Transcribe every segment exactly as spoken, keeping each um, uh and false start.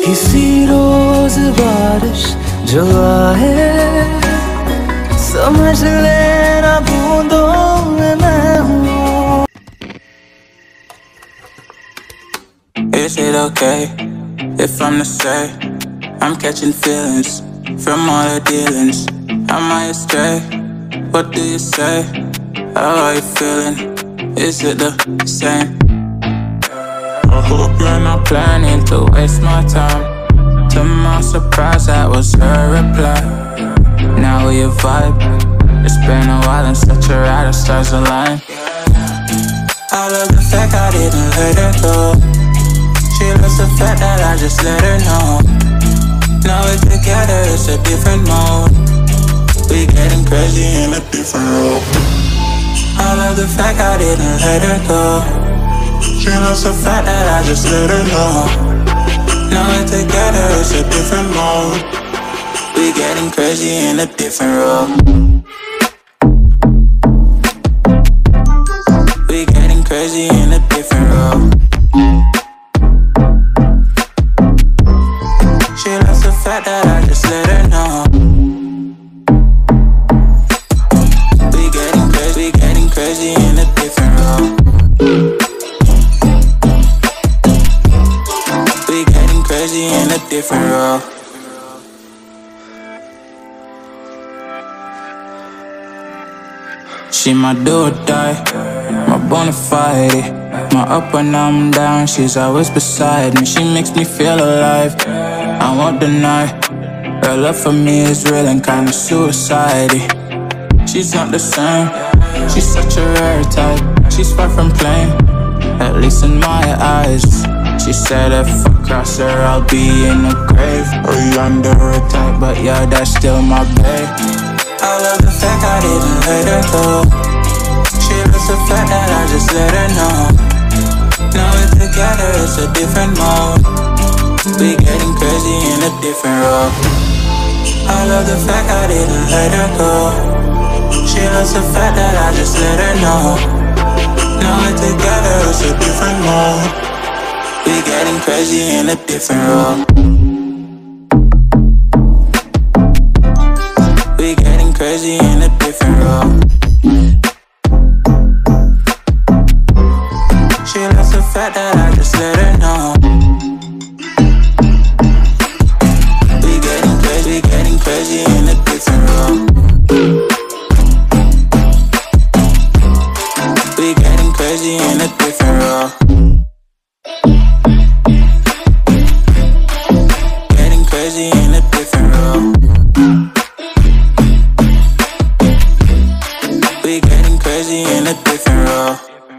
किसी रोज बारिश जो आए, समझ लेना बूंदों में मैं हूँ। Is it okay if I'm to say I'm catching feelings from all the dealings? Am I astray? What do you say? How are you feeling? Is it the same? I hope you're not planning to waste my time. To my surprise, that was her reply. Now we a vibe. It's been a while and such a ride, the stars align. I love the fact I didn't let her go. She loves the fact that I just let her know. Now we're together, it's a different mode. We getting crazy in a different role. I love the fact I didn't let her go. She loves the fact that I just let her know. Now we're together, it's a different mode. We getting crazy in a different role. We getting crazy in a different role. She loves the fact that I just let her know. We getting crazy, we getting crazy in a different role. We getting crazy in a different role. She my do or die, my bona fide. My up when I'm down, she's always beside me. She makes me feel alive, I won't deny. Her love for me is real and kinda suicide-y. She's not the same, she's such a rare type. She's far from plain, at least in my eyes. She said if I cross her, I'll be in the grave or under her type, but yeah, that's still my babe. I love the fact I didn't let her go. She loves the fact that I just let her know. Now we're together, it's a different mode. We getting crazy in a different role. I love the fact I didn't let her go. She loves the fact that I just let her know. Now we're together, it's a different mode. We getting crazy in a different role. We getting crazy in a different role. She loves the fact that I just let her know. We getting crazy, getting crazy in a different role. We getting crazy in a different role. Getting crazy in a different role. We getting crazy in a different role.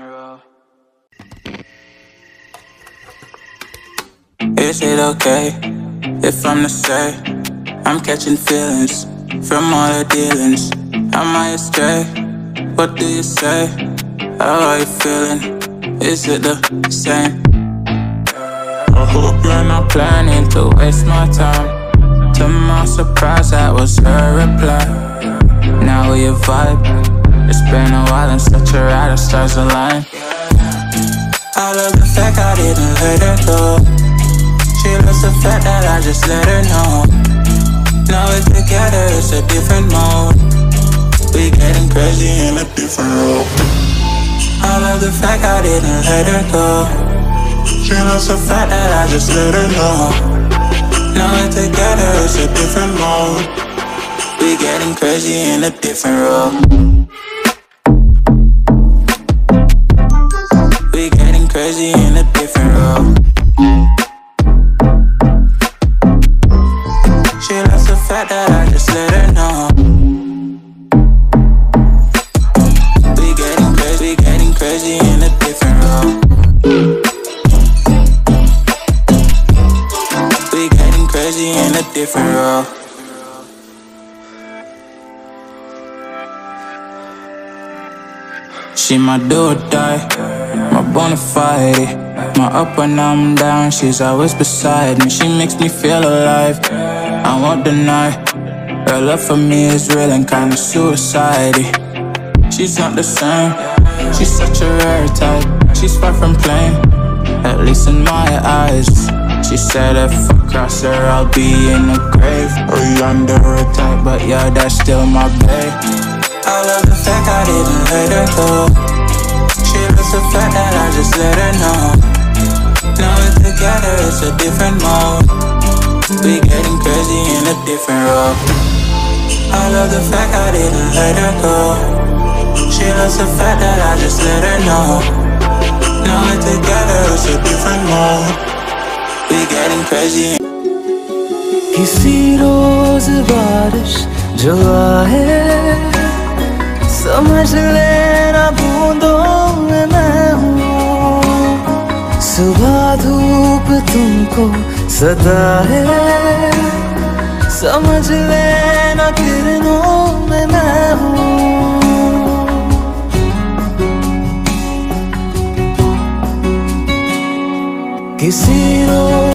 Is it okay if I'm to say I'm catching feelings from all the dealings? Am I astray? What do you say? How are you feeling? Is it the same? I hope you're not planning to waste my time. To my surprise, that was her reply. Now we a vibe. It's been a while and such a ride, the stars align. I love the fact I didn't let her go. She loves the fact that I just let her know. Now we're together, it's a different mode. We getting crazy in a different role. I love the fact I didn't let her go. She loves the fact that I just let her know. Now we're together, it's a different mode. We getting crazy in a different role. We getting crazy in a different role. She loves the fact that I just let her know. We getting crazy, getting crazy in a different role. We getting crazy in a different role. She my do or die, my bona fide. My up when I'm down, she's always beside me. She makes me feel alive, I won't deny. Her love for me is real and kinda suicide-y. She's not the same, she's such a rare type. She's far from plain, at least in my eyes. She She said if I cross her, I'll be in the grave or you under attack, but yeah, that's still my babe. I love the fact I didn't let her go. She loves the fact that I just let her know. Now we're together, it's a different mode. We getting crazy in a different role. I love the fact I didn't let her go. She loves the fact that I just let her know. Now we're together, it's a different mode. We getting crazy. किसी रोज बारिश जो आए, समझ लेना बूंदों में मैं हूँ। सुबह धूप तुमको सताए, समझ लेना किरणों में मैं हूँ। किसी रोज